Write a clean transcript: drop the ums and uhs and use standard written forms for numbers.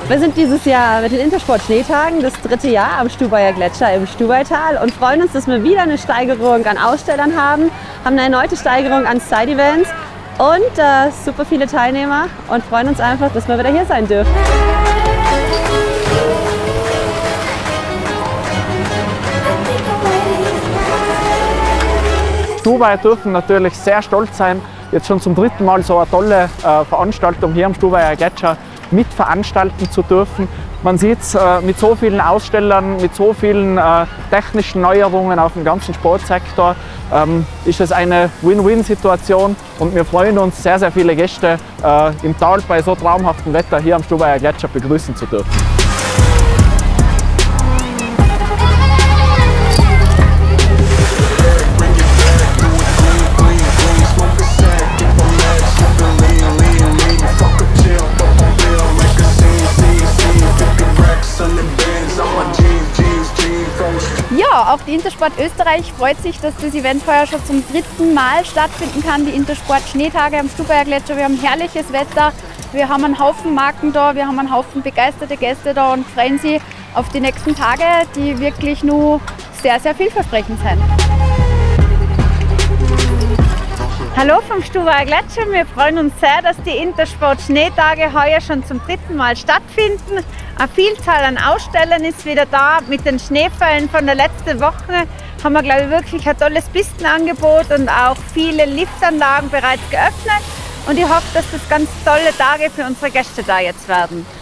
Wir sind dieses Jahr mit den Intersport-Schneetagen das 3. Jahr am Stubaier Gletscher im Stubaital und freuen uns, dass wir wieder eine Steigerung an Ausstellern haben eine erneute Steigerung an Side-Events und super viele Teilnehmer und freuen uns einfach, dass wir wieder hier sein dürfen. Stubaier dürfen natürlich sehr stolz sein, jetzt schon zum 3. Mal so eine tolle Veranstaltung hier am Stubaier Gletscher mitveranstalten zu dürfen. Man sieht es mit so vielen Ausstellern, mit so vielen technischen Neuerungen auf dem ganzen Sportsektor, ist es eine Win-Win-Situation und wir freuen uns, sehr, sehr viele Gäste im Tal bei so traumhaftem Wetter hier am Stubaier Gletscher begrüßen zu dürfen. Ja, auch die Intersport Österreich freut sich, dass das Event heuer schon zum 3. Mal stattfinden kann. Die Intersport Schneetage am Stubaier Gletscher. Wir haben herrliches Wetter, wir haben einen Haufen Marken da, wir haben einen Haufen begeisterte Gäste da und freuen sich auf die nächsten Tage, die wirklich nur sehr, sehr vielversprechend sind. Hallo vom Stubaier Gletscher, wir freuen uns sehr, dass die Intersport Schneetage heuer schon zum 3. Mal stattfinden. Eine Vielzahl an Ausstellern ist wieder da. Mit den Schneefällen von der letzten Woche haben wir, glaube ich, wirklich ein tolles Pistenangebot und auch viele Liftanlagen bereits geöffnet. Und ich hoffe, dass das ganz tolle Tage für unsere Gäste da jetzt werden.